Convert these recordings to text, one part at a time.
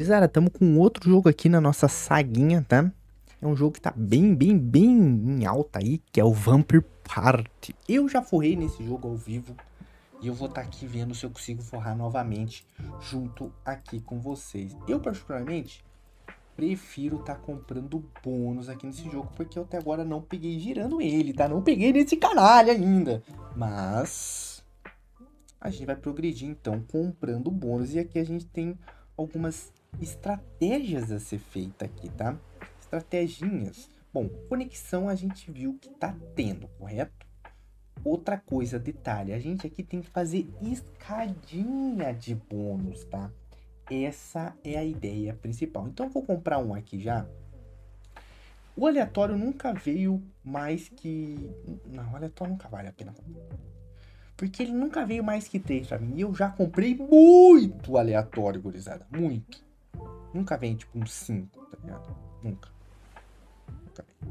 Gurizada, estamos com outro jogo aqui na nossa saguinha, tá? É um jogo que tá bem em alta aí, que é o Vampire Party. Eu já forrei nesse jogo ao vivo e eu vou estar aqui vendo se eu consigo forrar novamente junto aqui com vocês. Eu, particularmente, prefiro estar comprando bônus aqui nesse jogo, porque eu até agora não peguei girando ele, tá? Não peguei nesse canalha ainda. Mas a gente vai progredir, então, comprando bônus. E aqui a gente tem algumas estratégias a ser feita aqui, tá? Estratégias. Bom, conexão a gente viu que tá tendo, correto? Outra coisa, detalhe, a gente aqui tem que fazer escadinha de bônus, tá? Essa é a ideia principal. Então eu vou comprar um aqui já. O aleatório nunca veio mais que... Não, o aleatório nunca vale a pena. Porque ele nunca veio mais que 3 pra mim. E eu já comprei muito aleatório, gurizada. Muito. Nunca vem tipo um 5, tá ligado? Nunca. Nunca vem.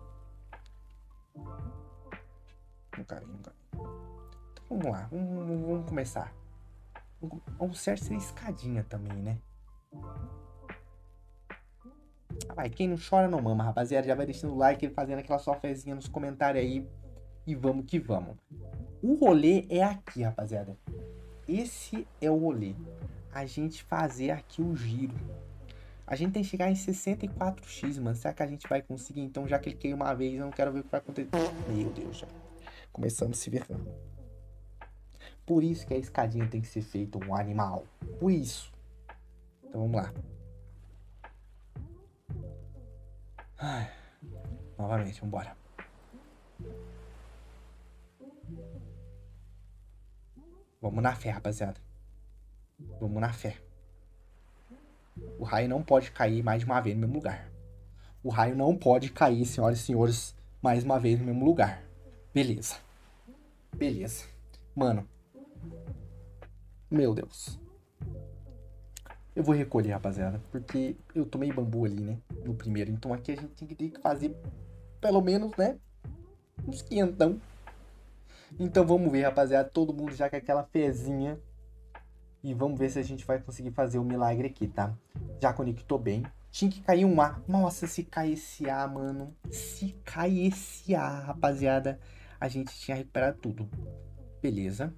Nunca vem. Então, vamos lá. Vamos começar. O certo seria escadinha também, né? Vai, quem não chora não mama, rapaziada. Já vai deixando o like, fazendo aquela sua fezinha nos comentários aí. E vamos que vamos. O rolê é aqui, rapaziada. Esse é o rolê. A gente fazer aqui o giro. A gente tem que chegar em 64x, mano. Será que a gente vai conseguir? Então, já cliquei uma vez, eu não quero ver o que vai acontecer. Meu Deus, já. Começamos a se ver. Por isso que a escadinha tem que ser feita um animal. Por isso. Então, vamos lá. Ai, novamente, vambora. Vamos na fé, rapaziada. Vamos na fé. O raio não pode cair mais de uma vez no mesmo lugar. O raio não pode cair, senhoras e senhores, mais uma vez no mesmo lugar. Beleza. Beleza. Mano. Meu Deus. Eu vou recolher, rapaziada, porque eu tomei bambu ali, né, no primeiro. Então aqui a gente tem que fazer, pelo menos, né, uns 500. Então vamos ver, rapaziada, todo mundo já com aquela fezinha. E vamos ver se a gente vai conseguir fazer o milagre aqui, tá? Já conectou bem. Tinha que cair um A. Nossa, se cai esse A, mano. Se cai esse A, rapaziada, a gente tinha recuperado tudo. Beleza.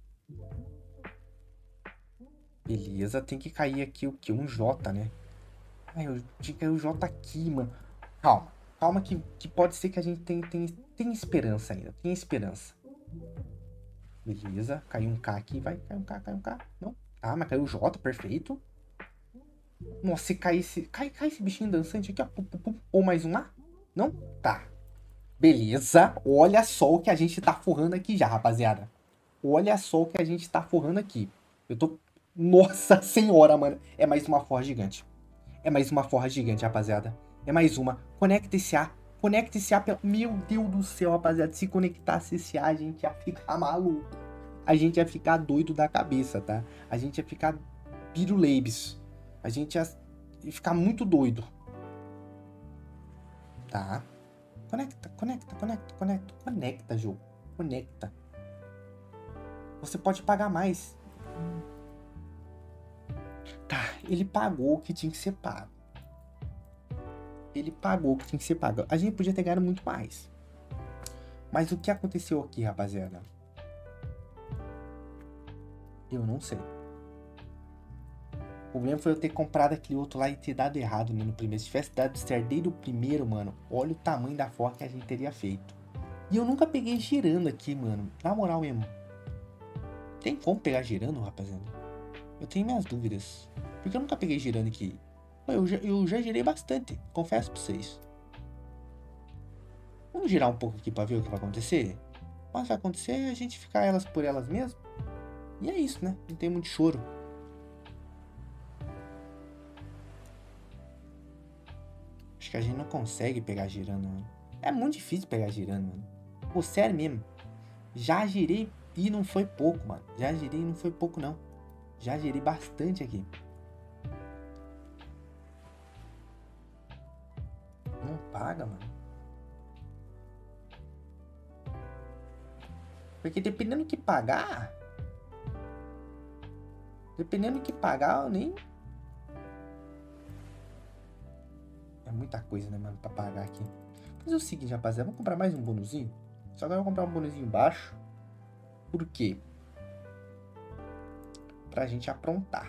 Beleza, tem que cair aqui o quê? Um J, né? Ai, eu tinha que cair o J aqui, mano. Calma. Calma que pode ser que a gente tem esperança ainda. Tem esperança. Beleza. Caiu um K aqui. Vai, caiu um K, caiu um K. Não. Ah, mas caiu o J, perfeito. Nossa, se cair esse... Cai esse bichinho dançante aqui, ó. Pum, pum, pum. Ou mais um A? Não? Tá. Beleza. Olha só o que a gente tá forrando aqui já, rapaziada. Olha só o que a gente tá forrando aqui. Eu tô... Nossa senhora, mano. É mais uma forra gigante. É mais uma forra gigante, rapaziada. É mais uma. Conecta esse A. Conecta esse A. Meu Deus do céu, rapaziada. Se conectasse esse A, a gente ia ficar maluco. A gente ia ficar doido da cabeça, tá? A gente ia ficar piruleibes. A gente ia ficar muito doido. Tá. Conecta, conecta, conecta, conecta. Conecta, jogo. Conecta. Você pode pagar mais. Tá, ele pagou o que tinha que ser pago. Ele pagou o que tinha que ser pago. A gente podia ter ganhado muito mais. Mas o que aconteceu aqui, rapaziada? Eu não sei. O problema foi eu ter comprado aquele outro lá e ter dado errado, né, no primeiro. Se tivesse dado certo desde o primeiro, mano, olha o tamanho da forra que a gente teria feito. E eu nunca peguei girando aqui, mano. Na moral mesmo. Tem como pegar girando, rapaziada? Eu tenho minhas dúvidas. Porque eu nunca peguei girando aqui. Eu já girei bastante, confesso pra vocês. Vamos girar um pouco aqui pra ver o que vai acontecer? Mas vai acontecer é a gente ficar elas por elas mesmo. E é isso, né? Não tem muito choro. Acho que a gente não consegue pegar girando, mano. É muito difícil pegar girando, mano. Pô, sério mesmo. Já girei e não foi pouco, mano. Já girei e não foi pouco, não. Já girei bastante aqui. Não paga, mano. Porque dependendo do que pagar... Dependendo do que pagar, eu nem... muita coisa, né, mano, pra pagar aqui. Mas é o seguinte, rapaziada, vamos comprar mais um bonuzinho? Só que eu vou comprar um bonuzinho baixo. Por quê? Pra gente aprontar.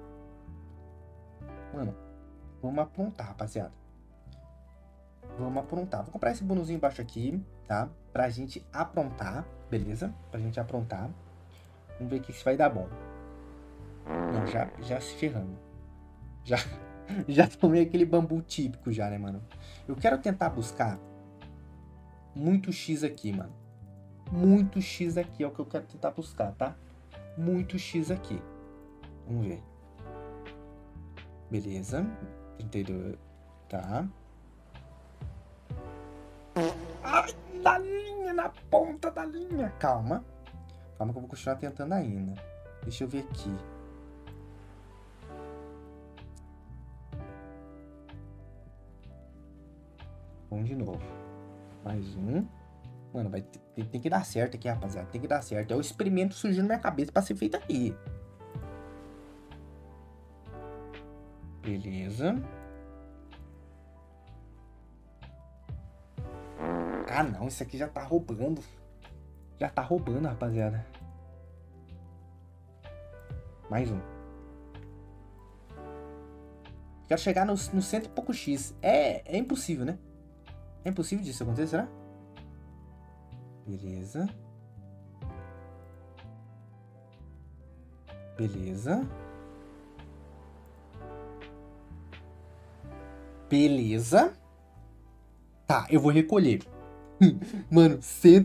Mano, vamos aprontar, rapaziada. Vamos aprontar. Vou comprar esse bonuzinho baixo aqui, tá? Pra gente aprontar, beleza? Pra gente aprontar. Vamos ver aqui se vai dar bom. Não, já se ferrando. Já tomei aquele bambu típico já, né, mano? Eu quero tentar buscar muito X aqui, mano. Muito X aqui é o que eu quero tentar buscar, tá? Muito X aqui. Vamos ver. Beleza. 32. Tá. Ai, na linha, na ponta da linha. Calma. Calma que eu vou continuar tentando ainda. Deixa eu ver aqui. Vamos de novo. Mais um. Mano, tem que dar certo aqui, rapaziada. Tem que dar certo. É o experimento surgindo na minha cabeça pra ser feito aqui. Beleza. Ah, não. Isso aqui já tá roubando. Já tá roubando, rapaziada. Mais um. Quero chegar no cento e pouco X. É impossível, né? É impossível disso acontecer, será? Beleza. Beleza. Beleza. Tá, eu vou recolher. Mano,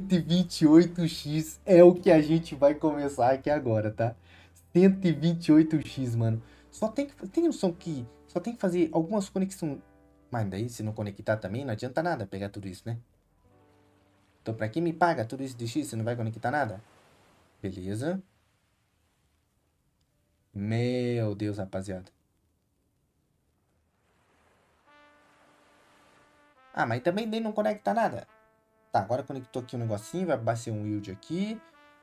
128x é o que a gente vai começar aqui agora, tá? 128x, mano. Tem noção que só tem que fazer algumas conexões. Mas daí, se não conectar também, não adianta nada pegar tudo isso, né? Então, pra quem me paga tudo isso de X, você não vai conectar nada? Beleza. Meu Deus, rapaziada. Ah, mas também nem não conecta nada. Tá, agora conectou aqui um negocinho, vai bater um yield aqui.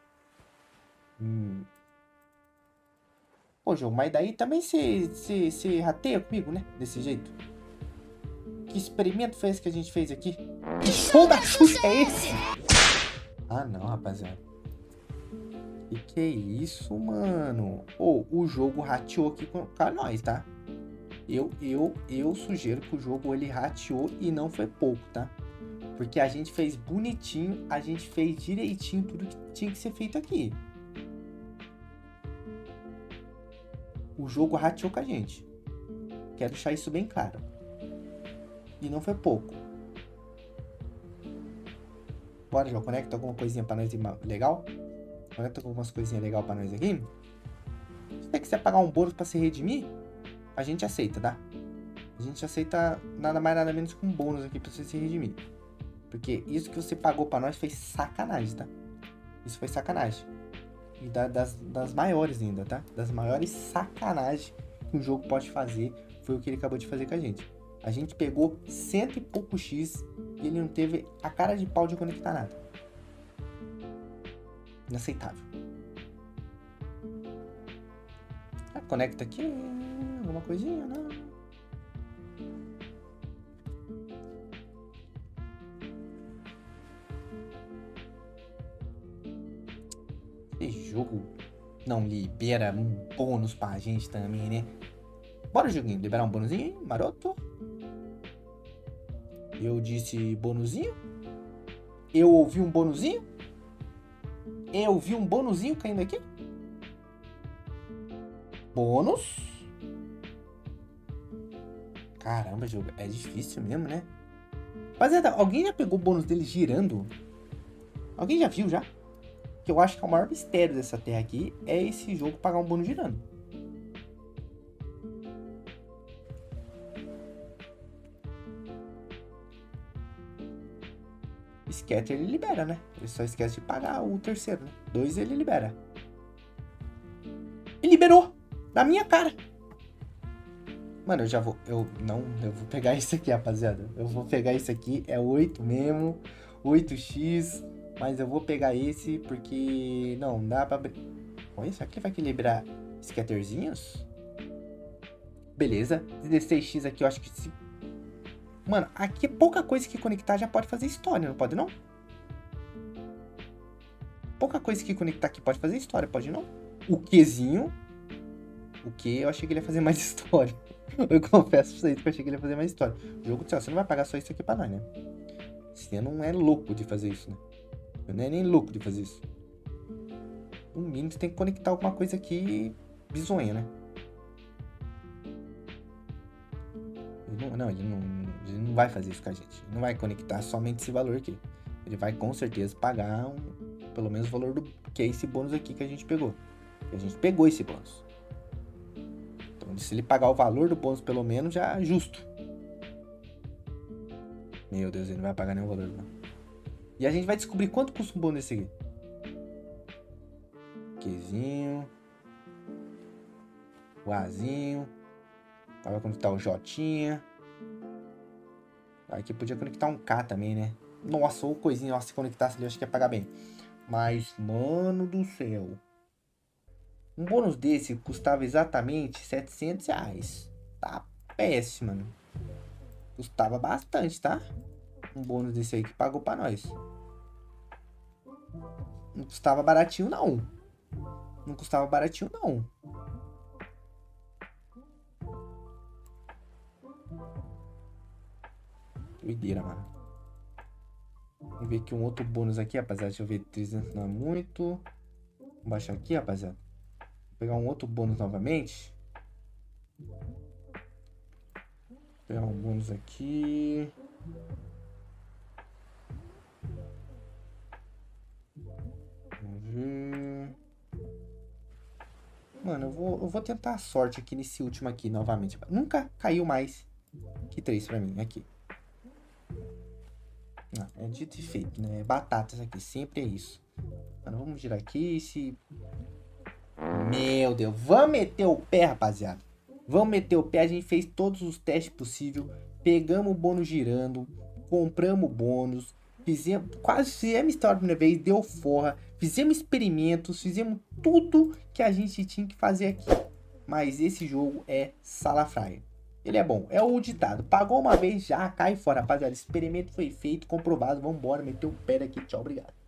Pô, jogo, mas daí também você rateia comigo, né? Desse jeito. Que experimento foi esse que a gente fez aqui? Que show da Xuxa é esse? Ah, não, rapaziada. Que é isso, mano? Ô, o jogo rateou aqui com nós, tá? Eu sugiro que o jogo ele rateou e não foi pouco, tá? Porque a gente fez bonitinho, a gente fez direitinho tudo que tinha que ser feito aqui. O jogo rateou com a gente. Quero deixar isso bem claro. E não foi pouco. Bora, já conecta alguma coisinha pra nós legal? Conecta algumas coisinhas legais pra nós aqui. Se você quiser pagar um bônus pra se redimir, a gente aceita, tá? A gente aceita nada mais nada menos que um bônus aqui pra você se redimir. Porque isso que você pagou pra nós foi sacanagem, tá? Isso foi sacanagem. E das maiores ainda, tá? Das maiores sacanagens que um jogo pode fazer foi o que ele acabou de fazer com a gente. A gente pegou 100 e pouco X e ele não teve a cara de pau de conectar nada. Inaceitável. Ah, conecta aqui. Alguma coisinha, não? Esse jogo não libera um bônus pra gente também, né? Bora, joguinho, liberar um bônusinho, hein? Maroto. Eu disse bônusinho. Eu ouvi um bônusinho. Eu vi um bônusinho caindo aqui. Bônus. Caramba, jogo. É difícil mesmo, né? Rapaziada, alguém já pegou o bônus dele girando? Alguém já viu já? Que eu acho que é o maior mistério dessa terra aqui é esse jogo pagar um bônus girando. Scatter ele libera, né? Ele só esquece de pagar o terceiro, né? 2 ele libera. Ele liberou! Na minha cara! Mano, eu vou pegar esse aqui, rapaziada. Eu vou pegar esse aqui, é 8 mesmo. 8x. Mas eu vou pegar esse porque não dá pra... Olha, será que ele vai equilibrar scatterzinhos? Beleza. 16x aqui eu acho que se... Mano, aqui pouca coisa que conectar já pode fazer história, não pode não? Pouca coisa que conectar aqui pode fazer história, pode não? O Qzinho. O Q eu achei que ele ia fazer mais história. Eu confesso pra vocês que eu achei que ele ia fazer mais história. O jogo do céu, você não vai pagar só isso aqui pra nós, né? Você não é louco de fazer isso, né? Eu não é nem louco de fazer isso. No mínimo você tem que conectar alguma coisa aqui bizonha, né? Ele não vai fazer isso com a gente. Ele não vai conectar somente esse valor aqui. Ele vai com certeza pagar pelo menos o valor do que é esse bônus aqui que a gente pegou. E a gente pegou esse bônus. Então, se ele pagar o valor do bônus pelo menos, já é justo. Meu Deus, ele não vai pagar nenhum valor, não. E a gente vai descobrir quanto custa um bônus desse aqui. Qzinho. O Azinho. Vai conectar o Jotinha. Aqui podia conectar um K também, né? Nossa, ou coisinha. Nossa, se conectasse ali, eu acho que ia pagar bem. Mas, mano do céu. Um bônus desse custava exatamente R$700. Tá péssimo, mano. Custava bastante, tá? Um bônus desse aí que pagou pra nós. Não custava baratinho, não. Não custava baratinho, não. Doideira, mano. Vamos ver aqui um outro bônus aqui, rapaziada. Deixa eu ver. 300 não é muito. Vou baixar aqui, rapaziada. Vou pegar um outro bônus novamente. Vou pegar um bônus aqui. Vamos ver. Mano, eu vou tentar a sorte aqui nesse último aqui novamente. Nunca caiu mais que 3 pra mim. Aqui. Ah, é dito e feito, né? Batatas aqui. Sempre é isso. Mano, vamos girar aqui. Meu Deus. Vamos meter o pé, rapaziada. Vamos meter o pé. A gente fez todos os testes possíveis. Pegamos o bônus girando. Compramos o bônus. Quase fizemos história a primeira vez. Deu forra. Fizemos experimentos. Fizemos tudo que a gente tinha que fazer aqui. Mas esse jogo é salafrário. Ele é bom. É o ditado. Pagou uma vez, já cai fora, rapaziada. Experimento foi feito, comprovado. Vambora, meteu o pé aqui. Tchau, obrigado.